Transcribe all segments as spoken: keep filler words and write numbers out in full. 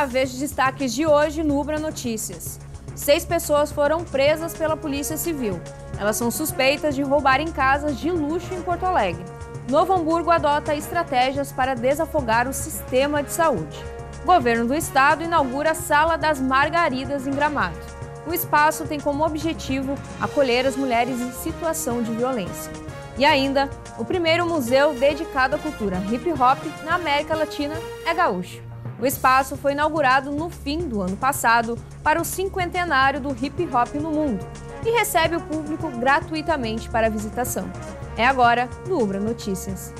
a vez de destaques de hoje no Ubra Notícias. Seis pessoas foram presas pela Polícia Civil. Elas são suspeitas de roubarem casas de luxo em Porto Alegre. Novo Hamburgo adota estratégias para desafogar o sistema de saúde. O governo do estado inaugura a Sala das Margaridas em Gramado. O espaço tem como objetivo acolher as mulheres em situação de violência. E ainda, o primeiro museu dedicado à cultura hip-hop na América Latina é gaúcho. O espaço foi inaugurado no fim do ano passado para o cinquentenário do hip-hop no mundo e recebe o público gratuitamente para visitação. É agora no Ubra Notícias.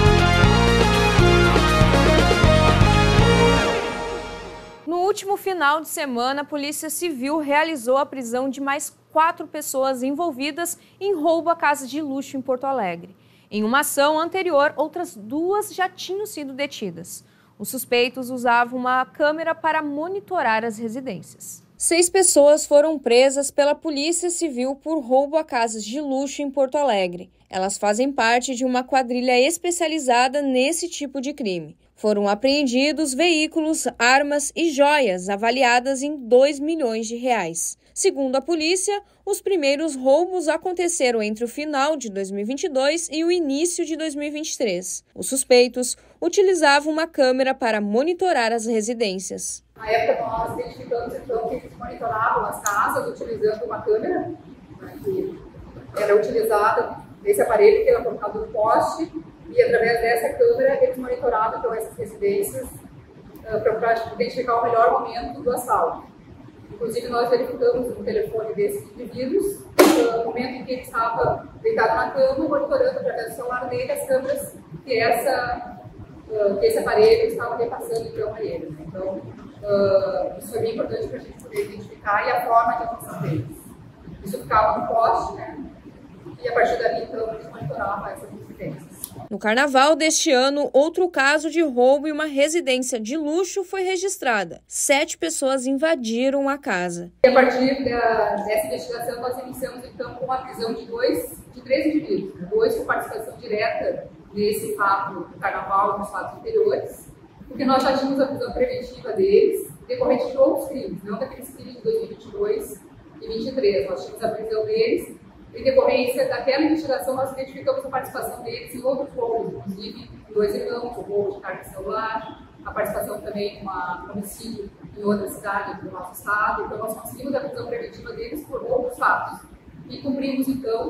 No último final de semana, a Polícia Civil realizou a prisão de mais quatro pessoas envolvidas em roubo a casas de luxo em Porto Alegre. Em uma ação anterior, outras duas já tinham sido detidas. Os suspeitos usavam uma câmera para monitorar as residências. Seis pessoas foram presas pela Polícia Civil por roubo a casas de luxo em Porto Alegre. Elas fazem parte de uma quadrilha especializada nesse tipo de crime. Foram apreendidos veículos, armas e joias avaliadas em dois milhões de reais. Segundo a polícia, os primeiros roubos aconteceram entre o final de dois mil e vinte e dois e o início de dois mil e vinte e três. Os suspeitos utilizavam uma câmera para monitorar as residências. Na época, nós identificamos então que eles monitoravam as casas utilizando uma câmera, né, que era utilizada nesse aparelho que era colocado no poste, e através dessa câmera eles monitoravam então essas residências uh, para identificar o melhor momento do assalto. Inclusive, nós verificamos no telefone desses indivíduos uh, o momento em que ele estava deitado na cama, monitorando através do celular dele as câmeras que, essa, uh, que esse aparelho estava repassando então a ele. Né? Então, uh, isso foi bem importante para a gente poder identificar e a forma de atuação deles. Isso ficava no poste, né? E a partir dali, então, eles monitoravam essas residências. No carnaval deste ano, outro caso de roubo em uma residência de luxo foi registrada. Sete pessoas invadiram a casa. E a partir da, dessa investigação, nós iniciamos então com a prisão de dois, de três indivíduos, né? Dois com participação direta nesse fato do carnaval e nos fatos anteriores, porque nós já tínhamos a prisão preventiva deles, decorrente de outros crimes, não daqueles crimes de dois mil e vinte e dois e vinte e três. Nós tínhamos a prisão deles. Em decorrência daquela investigação, nós identificamos a participação deles em outros roubos, inclusive dois irmãos, o roubo de carga celular, a participação também em um homicídio em outra cidade do nosso estado. Então, nós conseguimos a prisão preventiva deles por outros fatos. E cumprimos, então,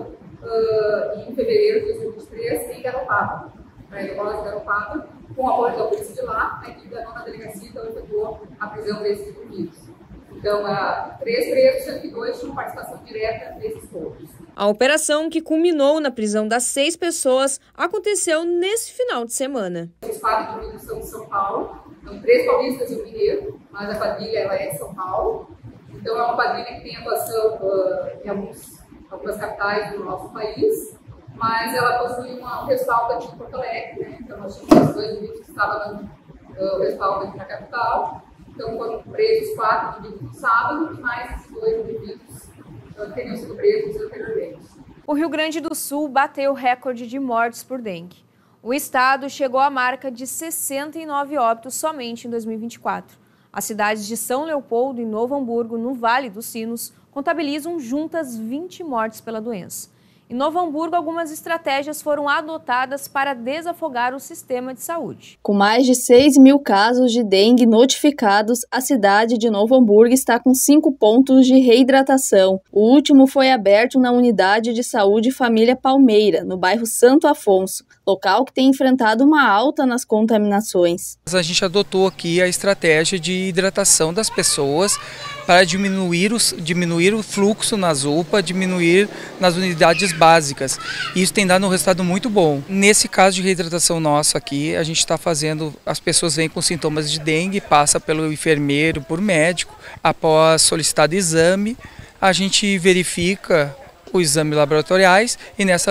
uh, em fevereiro de dois mil e vinte e três, em Garopaba, na Aerobola de Garopaba, com o apoio da polícia de lá, a equipe da nona delegacia então efetuou a prisão desses indivíduos. Então, uh, três presos, sendo que dois tinham participação direta nesses roubos. A operação, que culminou na prisão das seis pessoas, aconteceu nesse final de semana. Os quatro indivíduos são de São Paulo, então três paulistas e um mineiro, mas a quadrilha ela é de São Paulo. Então é uma quadrilha que tem atuação uh, em alguns, algumas capitais do nosso país, mas ela possui uma, um respaldo aqui em Porto Alegre, né? Então nós tínhamos dois indivíduos que estavam dando uh, respaldo aqui na capital. Então foram presos quatro indivíduos no sábado e mais esses dois indivíduos teriam sido presos anteriormente. O Rio Grande do Sul bateu o recorde de mortes por dengue. O estado chegou à marca de sessenta e nove óbitos somente em dois mil e vinte e quatro. As cidades de São Leopoldo e Novo Hamburgo, no Vale dos Sinos, contabilizam juntas vinte mortes pela doença. Em Novo Hamburgo, algumas estratégias foram adotadas para desafogar o sistema de saúde. Com mais de seis mil casos de dengue notificados, a cidade de Novo Hamburgo está com cinco pontos de reidratação. O último foi aberto na Unidade de Saúde Família Palmeira, no bairro Santo Afonso, local que tem enfrentado uma alta nas contaminações. A gente adotou aqui a estratégia de hidratação das pessoas para diminuir, os, diminuir o fluxo nas U P A, diminuir nas unidades básicas. Isso tem dado um resultado muito bom. Nesse caso de reidratação nosso aqui, a gente está fazendo, as pessoas vêm com sintomas de dengue, passa pelo enfermeiro, por médico, após solicitado exame, a gente verifica os exames laboratoriais e nessa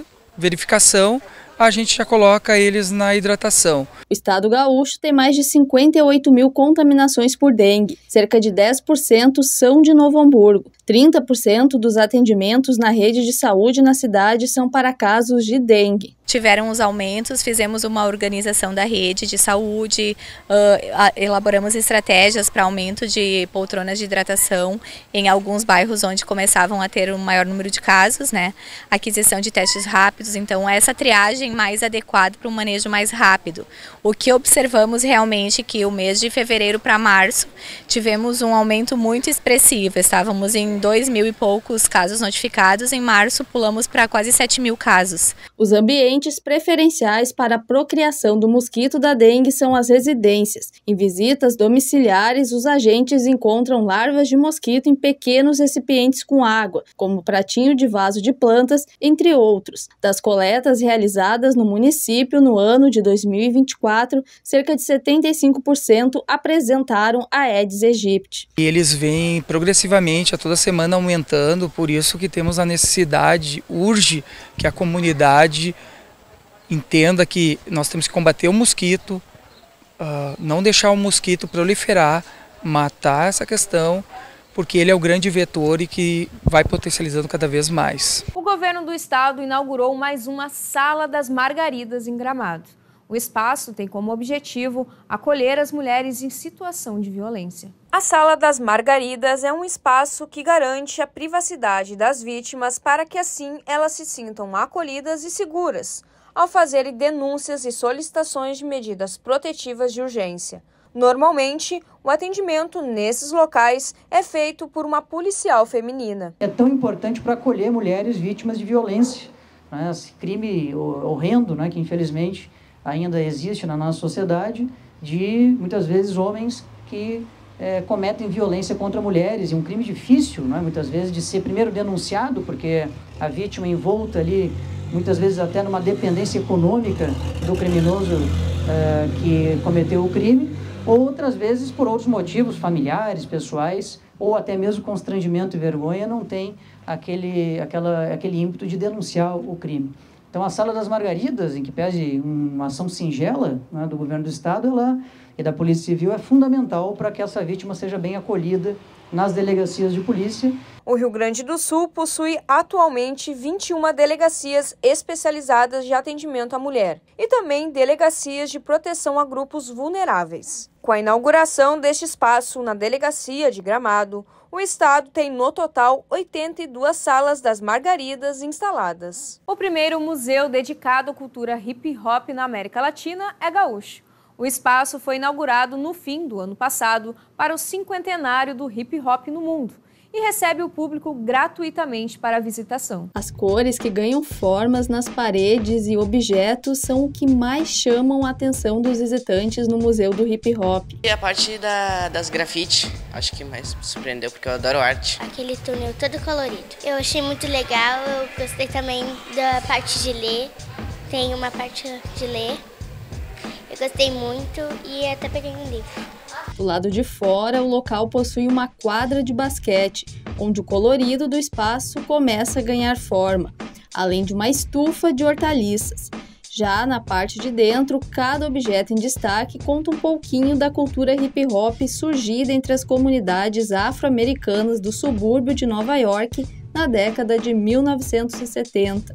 verificação a gente já coloca eles na hidratação. O estado gaúcho tem mais de cinquenta e oito mil contaminações por dengue. Cerca de dez por cento são de Novo Hamburgo. trinta por cento dos atendimentos na rede de saúde na cidade são para casos de dengue. tiveram os aumentos, fizemos uma organização da rede de saúde, uh, elaboramos estratégias para aumento de poltronas de hidratação em alguns bairros onde começavam a ter um maior número de casos, né? Aquisição de testes rápidos, então essa triagem mais adequada para um manejo mais rápido. O que observamos realmente que o mês de fevereiro para março tivemos um aumento muito expressivo, estávamos em dois mil e poucos casos notificados, em março pulamos para quase sete mil casos. Os ambientes preferenciais para a procriação do mosquito da dengue são as residências. Em visitas domiciliares, os agentes encontram larvas de mosquito em pequenos recipientes com água, como pratinho de vaso de plantas, entre outros. Das coletas realizadas no município no ano de dois mil e vinte e quatro, cerca de setenta e cinco por cento apresentaram a Aedes aegypti. E eles vêm progressivamente, a toda semana aumentando, por isso que temos a necessidade, urge que a comunidade entenda que nós temos que combater o mosquito, uh, não deixar o mosquito proliferar, matar essa questão, porque ele é o grande vetor e que vai potencializando cada vez mais. O governo do estado inaugurou mais uma Sala das Margaridas em Gramado. O espaço tem como objetivo acolher as mulheres em situação de violência. A Sala das Margaridas é um espaço que garante a privacidade das vítimas para que assim elas se sintam acolhidas e seguras ao fazerem denúncias e solicitações de medidas protetivas de urgência. Normalmente, o atendimento nesses locais é feito por uma policial feminina. É tão importante para acolher mulheres vítimas de violência, né? Esse crime horrendo, né, que infelizmente ainda existe na nossa sociedade, de muitas vezes homens que é, cometem violência contra mulheres, e um crime difícil, né, muitas vezes, de ser primeiro denunciado, porque a vítima envolta ali, muitas vezes até numa dependência econômica do criminoso uh, que cometeu o crime, ou outras vezes por outros motivos familiares, pessoais, ou até mesmo constrangimento e vergonha, não tem aquele, aquela, aquele ímpeto de denunciar o crime. Então, a Sala das Margaridas, em que pede uma ação singela, né, do governo do estado, ela, e da Polícia Civil, é fundamental para que essa vítima seja bem acolhida nas delegacias de polícia. O Rio Grande do Sul possui atualmente vinte e uma delegacias especializadas de atendimento à mulher e também delegacias de proteção a grupos vulneráveis. Com a inauguração deste espaço na delegacia de Gramado, o estado tem no total oitenta e duas salas das Margaridas instaladas. O primeiro museu dedicado à cultura hip hop na América Latina é gaúcho. O espaço foi inaugurado no fim do ano passado para o cinquentenário do hip hop no mundo e recebe o público gratuitamente para a visitação. As cores que ganham formas nas paredes e objetos são o que mais chamam a atenção dos visitantes no Museu do Hip Hop. E a parte da, das grafite, acho que mais me surpreendeu, porque eu adoro arte. Aquele túnel todo colorido. Eu achei muito legal, eu gostei também da parte de ler, tem uma parte de ler. Eu gostei muito e até peguei um livro. Do lado de fora, o local possui uma quadra de basquete, onde o colorido do espaço começa a ganhar forma, além de uma estufa de hortaliças. Já na parte de dentro, cada objeto em destaque conta um pouquinho da cultura hip-hop surgida entre as comunidades afro-americanas do subúrbio de Nova York na década de mil novecentos e setenta.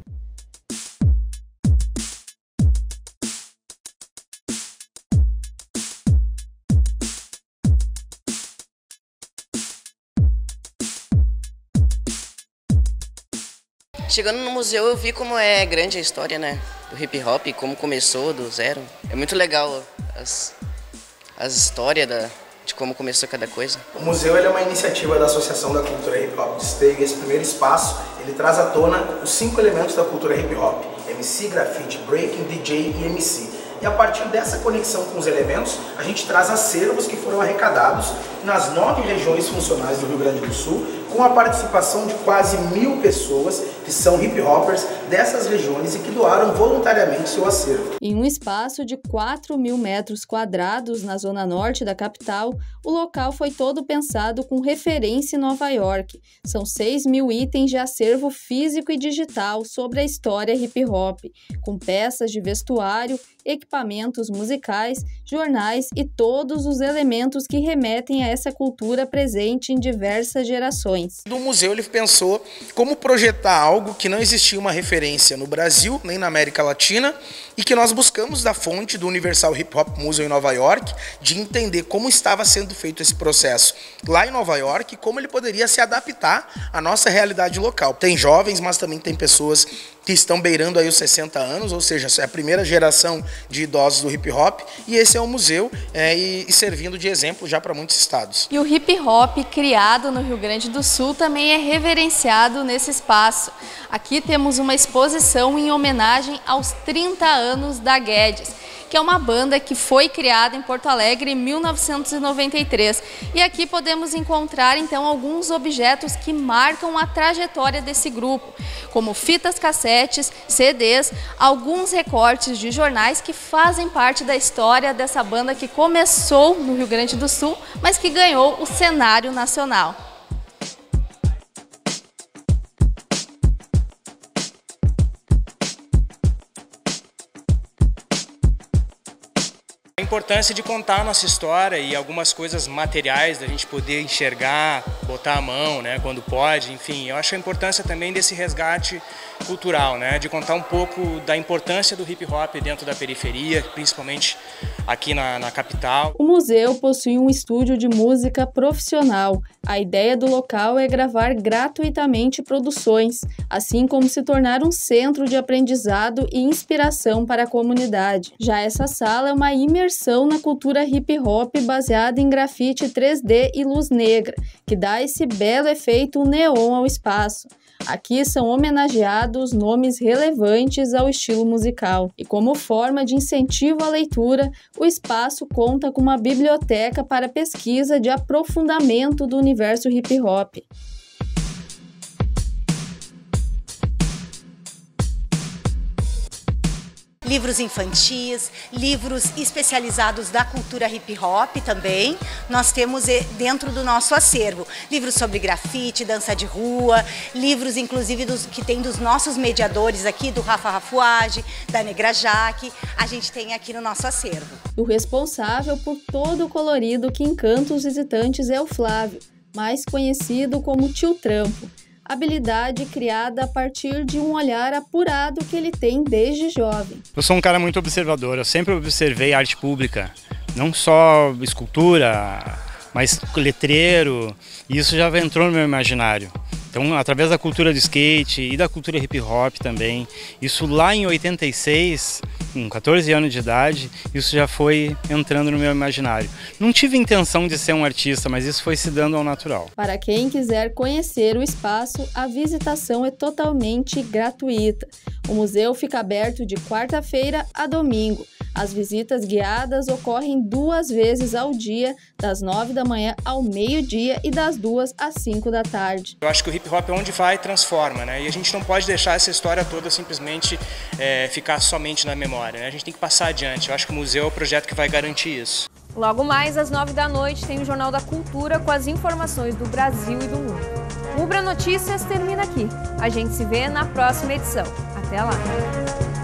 Chegando no museu eu vi como é grande a história, né, do hip hop, como começou do zero. É muito legal as, as histórias da, de como começou cada coisa. O museu ele é uma iniciativa da Associação da Cultura Hip Hop de Esteio. Esse primeiro espaço ele traz à tona os cinco elementos da cultura hip hop: M C, grafite, breaking, D J e M C. E a partir dessa conexão com os elementos, a gente traz acervos que foram arrecadados nas nove regiões funcionais do Rio Grande do Sul, com a participação de quase mil pessoas que são hip-hoppers dessas regiões e que doaram voluntariamente seu acervo. Em um espaço de quatro mil metros quadrados na zona norte da capital, o local foi todo pensado com referência em Nova York. São seis mil itens de acervo físico e digital sobre a história hip-hop, com peças de vestuário, equipamentos musicais, jornais e todos os elementos que remetem a essa cultura presente em diversas gerações. exposições. O museu ele pensou como projetar algo que não existia uma referência no Brasil, nem na América Latina, e que nós buscamos da fonte do Universal Hip Hop Museum em Nova York, de entender como estava sendo feito esse processo lá em Nova York e como ele poderia se adaptar à nossa realidade local. Tem jovens, mas também tem pessoas que estão beirando aí os sessenta anos, ou seja, é a primeira geração de idosos do hip hop, e esse é um museu é, e, e servindo de exemplo já para muitos estados. E o hip hop criado no Rio Grande do Sul também é reverenciado nesse espaço. Aqui temos uma exposição em homenagem aos trinta anos da Guedes, que é uma banda que foi criada em Porto Alegre em mil novecentos e noventa e três. E aqui podemos encontrar então alguns objetos que marcam a trajetória desse grupo, como fitas cassetes, C Ds, alguns recortes de jornais que fazem parte da história dessa banda que começou no Rio Grande do Sul, mas que ganhou o cenário nacional. A importância de contar a nossa história e algumas coisas materiais, da gente poder enxergar, botar a mão, né, quando pode, enfim, eu acho a importância também desse resgate cultural, né, de contar um pouco da importância do hip hop dentro da periferia, principalmente aqui na, na capital. O museu possui um estúdio de música profissional. A ideia do local é gravar gratuitamente produções, assim como se tornar um centro de aprendizado e inspiração para a comunidade. Já essa sala é uma imersão na cultura hip hop baseada em grafite três D e luz negra, que dá esse belo efeito neon ao espaço. Aqui são homenageados nomes relevantes ao estilo musical. E como forma de incentivo à leitura, o espaço conta com uma biblioteca para pesquisa de aprofundamento do universo hip hop. Livros infantis, livros especializados da cultura hip hop também. Nós temos dentro do nosso acervo livros sobre grafite, dança de rua, livros inclusive dos, que tem dos nossos mediadores aqui, do Rafa Rafuage, da Negra Jaque, a gente tem aqui no nosso acervo. O responsável por todo o colorido que encanta os visitantes é o Flávio, mais conhecido como Tio Trampo. Habilidade criada a partir de um olhar apurado que ele tem desde jovem. Eu sou um cara muito observador, eu sempre observei arte pública, não só escultura, mas letreiro, e isso já entrou no meu imaginário. Então, através da cultura do skate e da cultura hip hop também, isso lá em oitenta e seis, com quatorze anos de idade, isso já foi entrando no meu imaginário. Não tive intenção de ser um artista, mas isso foi se dando ao natural. Para quem quiser conhecer o espaço, a visitação é totalmente gratuita. O museu fica aberto de quarta-feira a domingo. As visitas guiadas ocorrem duas vezes ao dia, das nove da manhã ao meio-dia e das duas às cinco da tarde. Eu acho que o hip hop é onde vai e transforma, né? E a gente não pode deixar essa história toda simplesmente é, ficar somente na memória, né? A gente tem que passar adiante. Eu acho que o museu é o projeto que vai garantir isso. Logo mais, às nove da noite, tem o Jornal da Cultura com as informações do Brasil e do mundo. O Ubra Notícias termina aqui. A gente se vê na próxima edição. Até lá!